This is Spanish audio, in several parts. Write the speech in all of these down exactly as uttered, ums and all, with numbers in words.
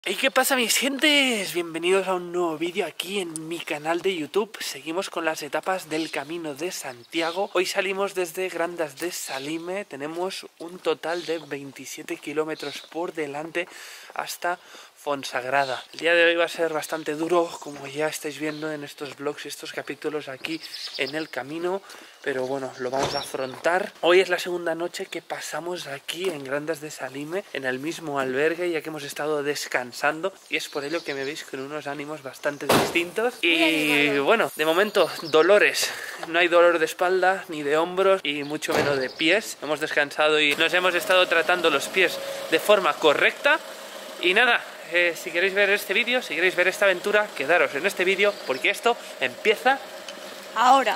¿Y qué pasa, mis gentes? Bienvenidos a un nuevo vídeo aquí en mi canal de YouTube. Seguimos con las etapas del Camino de Santiago. Hoy salimos desde Grandas de Salime. Tenemos un total de veintisiete kilómetros por delante hasta Fonsagrada. El día de hoy va a ser bastante duro, como ya estáis viendo en estos vlogs y estos capítulos aquí en el camino, pero bueno, lo vamos a afrontar. Hoy es la segunda noche que pasamos aquí en Grandas de Salime, en el mismo albergue, ya que hemos estado descansando, y es por ello que me veis con unos ánimos bastante distintos. Y bueno, de momento, dolores. No hay dolor de espalda, ni de hombros, y mucho menos de pies. Hemos descansado y nos hemos estado tratando los pies de forma correcta. Y nada, eh, si queréis ver este vídeo, si queréis ver esta aventura, quedaros en este vídeo, porque esto empieza ahora.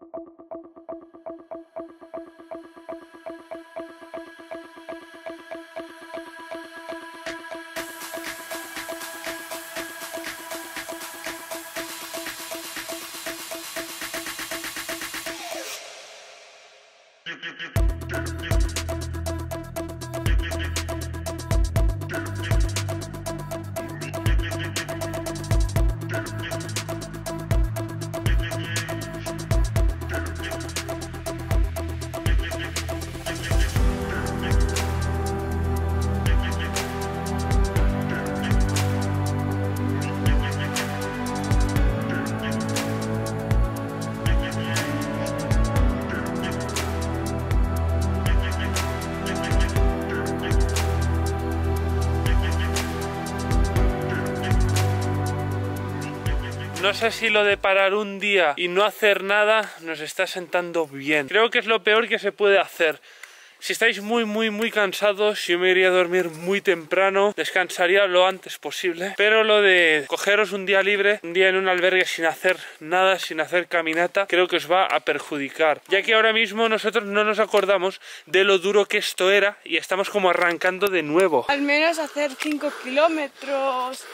No sé si lo de parar un día y no hacer nada nos está sentando bien. Creo que es lo peor que se puede hacer. Si estáis muy muy muy cansados, yo me iría a dormir muy temprano, descansaría lo antes posible. Pero lo de cogeros un día libre, un día en un albergue sin hacer nada, sin hacer caminata, creo que os va a perjudicar. Ya que ahora mismo nosotros no nos acordamos de lo duro que esto era y estamos como arrancando de nuevo. Al menos hacer cinco kilómetros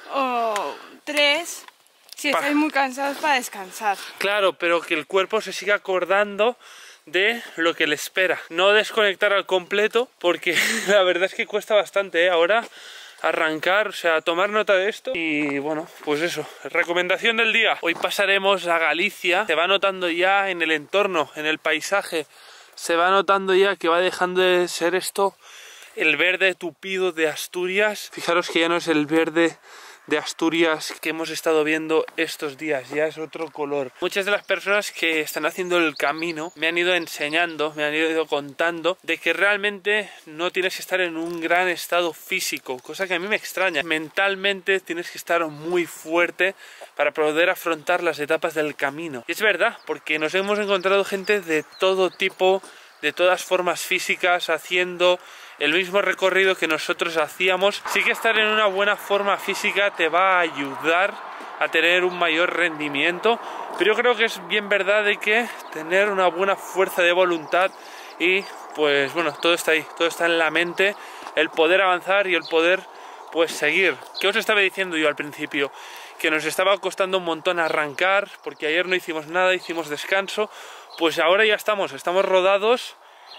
o tres... Si estáis muy cansados, para descansar. Claro, pero que el cuerpo se siga acordando de lo que le espera. No desconectar al completo, porque la verdad es que cuesta bastante, ¿eh? Ahora arrancar, o sea, tomar nota de esto. Y bueno, pues eso, recomendación del día. Hoy pasaremos a Galicia. Se va notando ya en el entorno, en el paisaje, se va notando ya que va dejando de ser esto el verde tupido de Asturias. Fijaros que ya no es el verde de Asturias que hemos estado viendo estos días, ya es otro color. Muchas de las personas que están haciendo el camino me han ido enseñando, me han ido contando de que realmente no tienes que estar en un gran estado físico, cosa que a mí me extraña. Mentalmente tienes que estar muy fuerte para poder afrontar las etapas del camino. Y es verdad, porque nos hemos encontrado gente de todo tipo, de todas formas físicas, haciendo el mismo recorrido que nosotros hacíamos. Sí que estar en una buena forma física te va a ayudar a tener un mayor rendimiento, pero yo creo que es bien verdad de que tener una buena fuerza de voluntad y pues bueno, todo está ahí, todo está en la mente, el poder avanzar y el poder pues seguir. ¿Qué os estaba diciendo yo al principio? Que nos estaba costando un montón arrancar, porque ayer no hicimos nada, hicimos descanso. Pues ahora ya estamos, estamos rodados.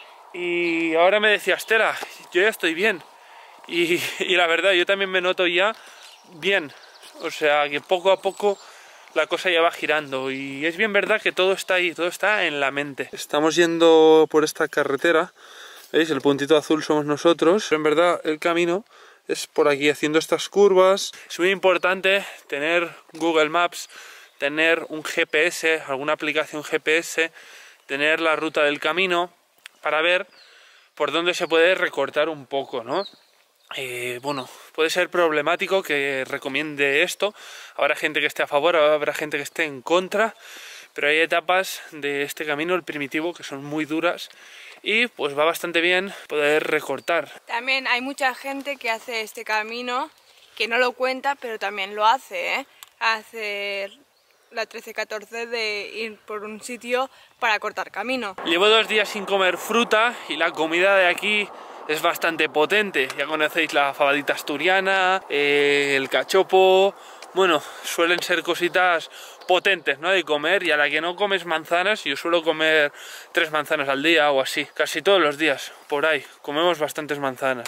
Y ahora me decía Estela, yo ya estoy bien. Y, y la verdad, yo también me noto ya bien. O sea, que poco a poco la cosa ya va girando. Y es bien verdad que todo está ahí, todo está en la mente. Estamos yendo por esta carretera. ¿Veis? El puntito azul somos nosotros. Pero en verdad el camino es por aquí, haciendo estas curvas. Es muy importante tener Google Maps, tener un G P S, alguna aplicación G P S, tener la ruta del camino, para ver por dónde se puede recortar un poco, ¿no? Eh, bueno, puede ser problemático que recomiende esto. Habrá gente que esté a favor, habrá gente que esté en contra, pero hay etapas de este camino, el primitivo, que son muy duras y pues va bastante bien poder recortar. También hay mucha gente que hace este camino, que no lo cuenta, pero también lo hace, ¿eh? Hacer la trece catorce de ir por un sitio para cortar camino. Llevo dos días sin comer fruta y la comida de aquí es bastante potente. Ya conocéis la fabadita asturiana, eh, el cachopo. Bueno, suelen ser cositas potentes, ¿no?, de comer, y a la que no comes manzanas, yo suelo comer tres manzanas al día o así, casi todos los días, por ahí, comemos bastantes manzanas.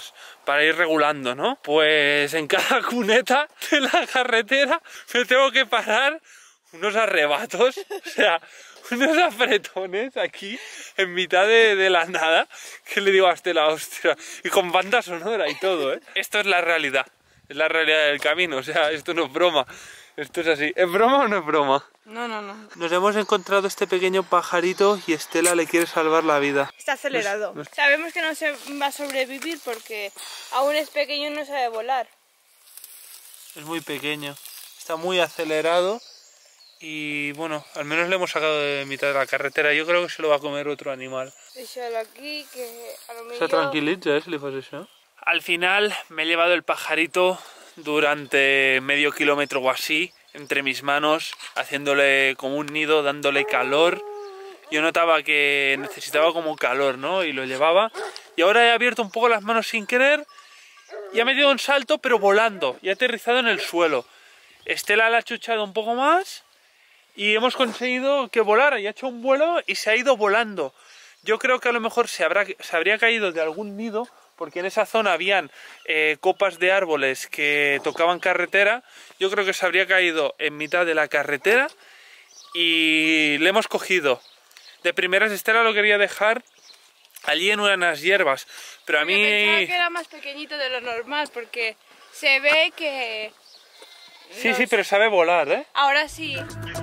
para ir regulando, ¿no? Pues en cada cuneta de la carretera me tengo que parar unos arrebatos, o sea, unos apretones aquí en mitad de, de la nada, que le digo a Estela, hostia, y con banda sonora y todo, ¿eh? Esto es la realidad, es la realidad del camino, o sea, esto no es broma, esto es así. ¿Es broma o no es broma? No, no, no. Nos hemos encontrado este pequeño pajarito y Estela le quiere salvar la vida. Está acelerado. Nos- nos- Sabemos que no se va a sobrevivir porque aún es pequeño y no sabe volar. Es muy pequeño, está muy acelerado y bueno, al menos le hemos sacado de mitad de la carretera. Yo creo que se lo va a comer otro animal. Déjalo aquí, que a lo Se mejor... tranquilitza, ¿eh? Si le fas eso. Al final me he llevado el pajarito durante medio kilómetro o así entre mis manos, haciéndole como un nido, dándole calor. Yo notaba que necesitaba como calor, ¿no? Y lo llevaba. Y ahora he abierto un poco las manos sin querer y ha metido un salto, pero volando. Y ha aterrizado en el suelo. Estela la ha chuchado un poco más y hemos conseguido que volara. Y ha hecho un vuelo y se ha ido volando. Yo creo que a lo mejor se, habrá, se habría caído de algún nido, porque en esa zona habían eh, copas de árboles que tocaban carretera. Yo creo que se habría caído en mitad de la carretera y le hemos cogido. De primeras Estela lo quería dejar allí en unas hierbas, pero a Yo mí... pensaba que era más pequeñito de lo normal porque se ve que... Sí, los- sí, pero sabe volar, ¿eh? Ahora sí.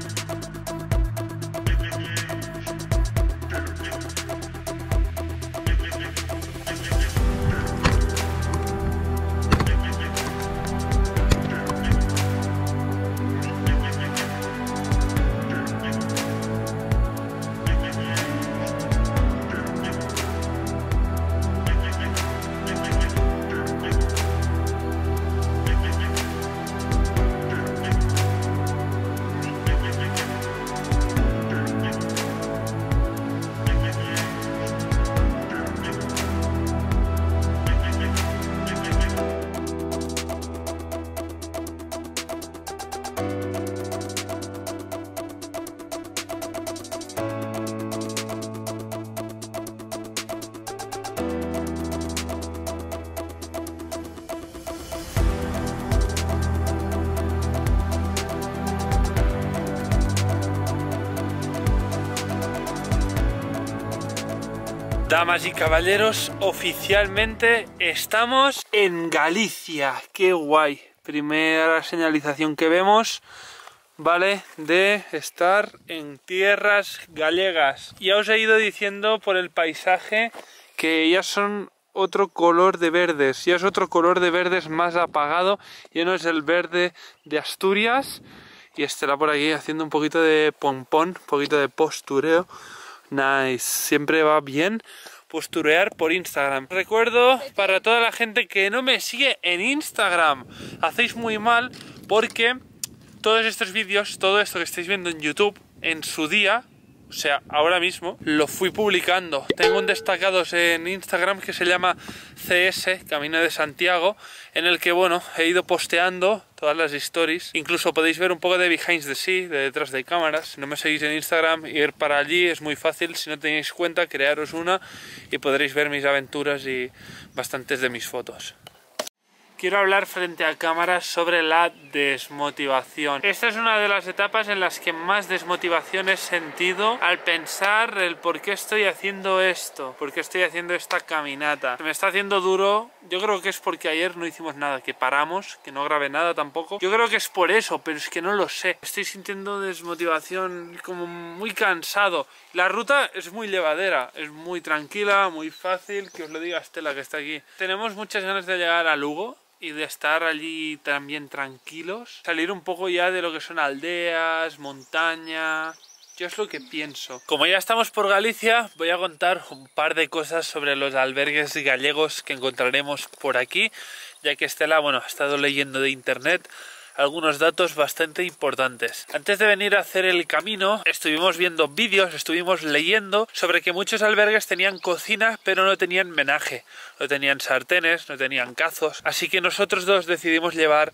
Damas y caballeros, oficialmente estamos en Galicia. ¡Qué guay! Primera señalización que vemos, ¿vale? De estar en tierras gallegas. Ya os he ido diciendo por el paisaje que ya son otro color de verdes. Ya es otro color de verdes más apagado. Ya no es el verde de Asturias. Y estará por aquí haciendo un poquito de pompón, un poquito de postureo. Nice, siempre va bien posturear por Instagram. Recuerdo para toda la gente que no me sigue en Instagram, hacéis muy mal porque todos estos vídeos, todo esto que estáis viendo en YouTube, en su día, o sea, ahora mismo, lo fui publicando. Tengo un destacados en Instagram que se llama C S, Camino de Santiago, en el que, bueno, he ido posteando todas las stories. Incluso podéis ver un poco de behind the scene, de detrás de cámaras. Si no me seguís en Instagram, ir para allí es muy fácil. Si no tenéis cuenta, crearos una y podréis ver mis aventuras y bastantes de mis fotos. Quiero hablar frente a cámaras sobre la desmotivación. Esta es una de las etapas en las que más desmotivación he sentido al pensar el por qué estoy haciendo esto, por qué estoy haciendo esta caminata. Me está haciendo duro, yo creo que es porque ayer no hicimos nada, que paramos, que no grabé nada tampoco. Yo creo que es por eso, pero es que no lo sé. Estoy sintiendo desmotivación, como muy cansado. La ruta es muy llevadera, es muy tranquila, muy fácil, que os lo diga Estela que está aquí. Tenemos muchas ganas de llegar a Lugo y de estar allí también tranquilos, salir un poco ya de lo que son aldeas, montaña. Yo es lo que pienso. Como ya estamos por Galicia, voy a contar un par de cosas sobre los albergues gallegos que encontraremos por aquí, ya que Estela, bueno, ha estado leyendo de internet algunos datos bastante importantes. Antes de venir a hacer el camino, estuvimos viendo vídeos, estuvimos leyendo sobre que muchos albergues tenían cocina, pero no tenían menaje, no tenían sartenes, no tenían cazos, así que nosotros dos decidimos llevar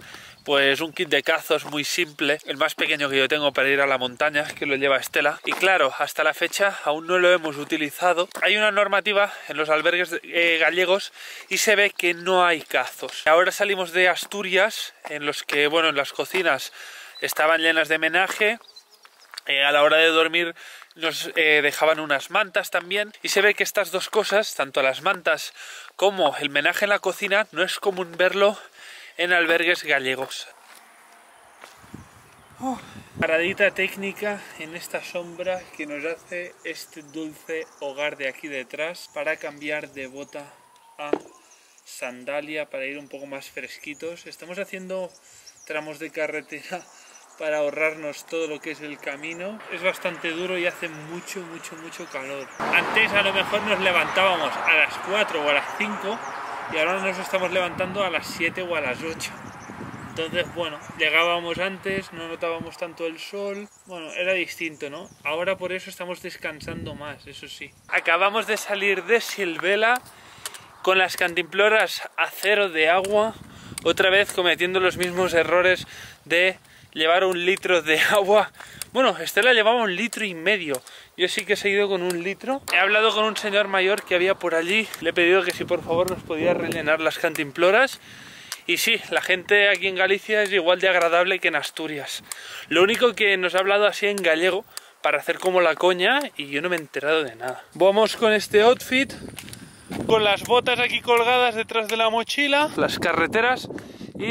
pues un kit de cazos muy simple, el más pequeño que yo tengo para ir a la montaña, que lo lleva Estela. Y claro, hasta la fecha aún no lo hemos utilizado. Hay una normativa en los albergues eh, gallegos y se ve que no hay cazos. Ahora salimos de Asturias, en los que, bueno, en las cocinas estaban llenas de menaje. Eh, a la hora de dormir nos eh, dejaban unas mantas también, y se ve que estas dos cosas, tanto las mantas como el menaje en la cocina, no es común verlo en albergues gallegos. Oh, paradita técnica en esta sombra que nos hace este dulce hogar de aquí detrás para cambiar de bota a sandalia para ir un poco más fresquitos. Estamos haciendo tramos de carretera para ahorrarnos todo lo que es el camino. Es bastante duro y hace mucho, mucho, mucho calor. Antes a lo mejor nos levantábamos a las cuatro o a las cinco y ahora nos estamos levantando a las siete o a las ocho. Entonces, bueno, llegábamos antes, no notábamos tanto el sol. Bueno, era distinto, ¿no? Ahora por eso estamos descansando más, eso sí. Acabamos de salir de Silvela con las cantimploras a cero de agua, otra vez cometiendo los mismos errores de llevar un litro de agua. Bueno, Estela llevaba un litro y medio. Yo sí que he seguido con un litro. He hablado con un señor mayor que había por allí. Le he pedido que si por favor nos podía rellenar las cantimploras. Y sí, la gente aquí en Galicia es igual de agradable que en Asturias. Lo único que nos ha hablado así en gallego para hacer como la coña y yo no me he enterado de nada. Vamos con este outfit, con las botas aquí colgadas detrás de la mochila, las carreteras y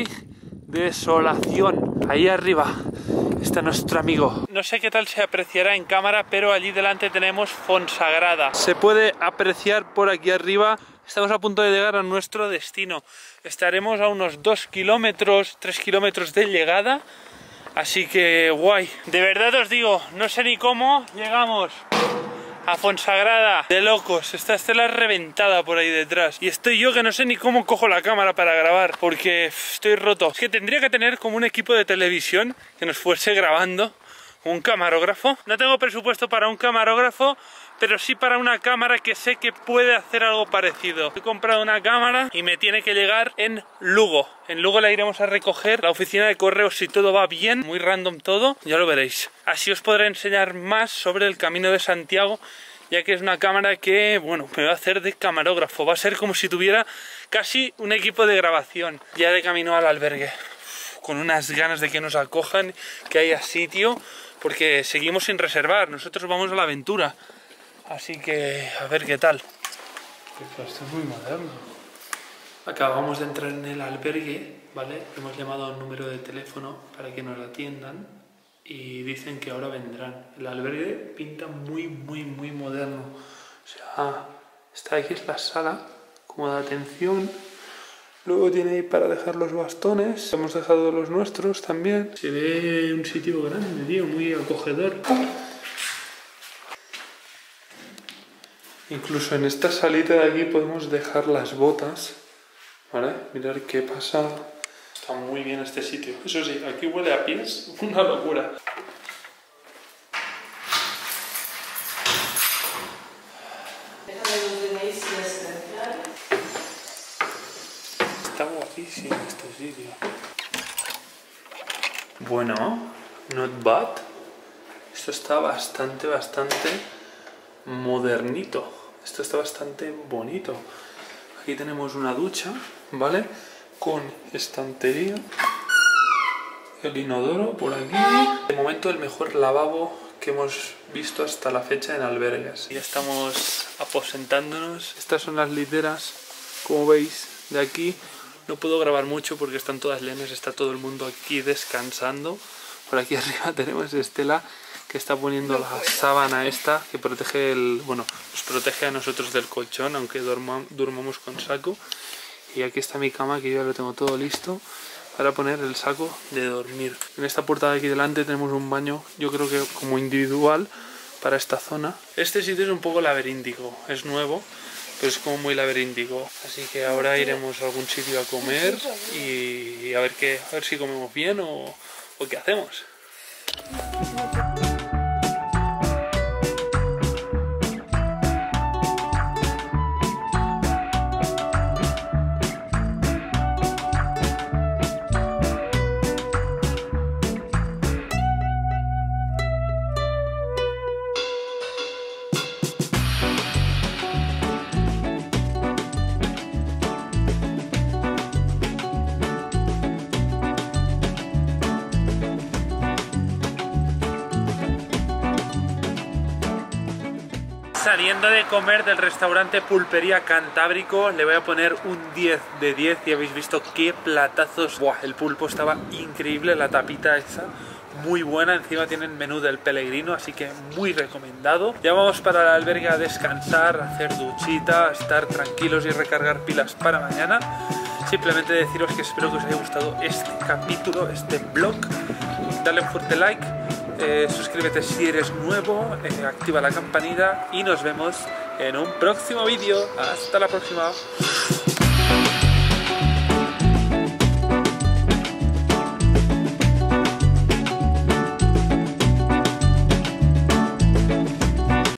desolación. Ahí arriba está nuestro amigo. No sé qué tal se apreciará en cámara, pero allí delante tenemos Fonsagrada. Se puede apreciar por aquí arriba. Estamos a punto de llegar a nuestro destino. Estaremos a unos dos kilómetros, tres kilómetros de llegada. Así que guay. De verdad os digo, no sé ni cómo llegamos a Fonsagrada. De locos, esta Estela reventada por ahí detrás. Y estoy yo que no sé ni cómo cojo la cámara para grabar, porque estoy roto. Es que tendría que tener como un equipo de televisión que nos fuese grabando, un camarógrafo. No tengo presupuesto para un camarógrafo, pero sí para una cámara que sé que puede hacer algo parecido. He comprado una cámara y me tiene que llegar en Lugo. En Lugo la iremos a recoger, la oficina de correos, si todo va bien, muy random todo, ya lo veréis. Así os podré enseñar más sobre el Camino de Santiago, ya que es una cámara que, bueno, me va a hacer de camarógrafo. Va a ser como si tuviera casi un equipo de grabación. Ya de camino al albergue, con unas ganas de que nos acojan, que haya sitio, porque seguimos sin reservar, nosotros vamos a la aventura. Así que a ver qué tal. Esto es muy moderno. Acabamos de entrar en el albergue, ¿vale? Hemos llamado a un número de teléfono para que nos atiendan y dicen que ahora vendrán. El albergue pinta muy, muy, muy moderno. O sea, esta aquí es la sala, como de atención. Luego tiene ahí para dejar los bastones. Hemos dejado los nuestros también. Se ve un sitio grande, tío, muy acogedor. Incluso en esta salita de aquí podemos dejar las botas, ¿vale? Mirar qué pasa. Está muy bien este sitio. Eso sí, aquí huele a pies, una locura. Está guapísimo este sitio. Bueno, not bad. Esto está bastante, bastante modernito. Esto está bastante bonito. Aquí tenemos una ducha, ¿vale? Con estantería. El inodoro por aquí. De momento el mejor lavabo que hemos visto hasta la fecha en albergues. Ya estamos aposentándonos. Estas son las literas, como veis, de aquí. No puedo grabar mucho porque están todas llenas, está todo el mundo aquí descansando. Por aquí arriba tenemos a Estela, que está poniendo la sábana esta que protege el, bueno, nos protege a nosotros del colchón, aunque durma, durmamos con saco. Y aquí está mi cama, que yo ya lo tengo todo listo para poner el saco de dormir. En esta puerta de aquí delante tenemos un baño, yo creo que como individual para esta zona. Este sitio es un poco laberíntico, es nuevo, pero es como muy laberíntico. Así que ahora iremos a algún sitio a comer y a ver qué, a ver si comemos bien o, o qué hacemos. Saliendo de comer del restaurante Pulpería Cantábrico, le voy a poner un diez de diez y habéis visto qué platazos. Buah, el pulpo estaba increíble, la tapita esa, muy buena. Encima tienen menú del Pellegrino, así que muy recomendado. Ya vamos para el albergue a descansar, a hacer duchita, a estar tranquilos y recargar pilas para mañana. Simplemente deciros que espero que os haya gustado este capítulo, este vlog. Dale un fuerte like, eh, suscríbete si eres nuevo, eh, activa la campanita y nos vemos en un próximo vídeo. Hasta la próxima.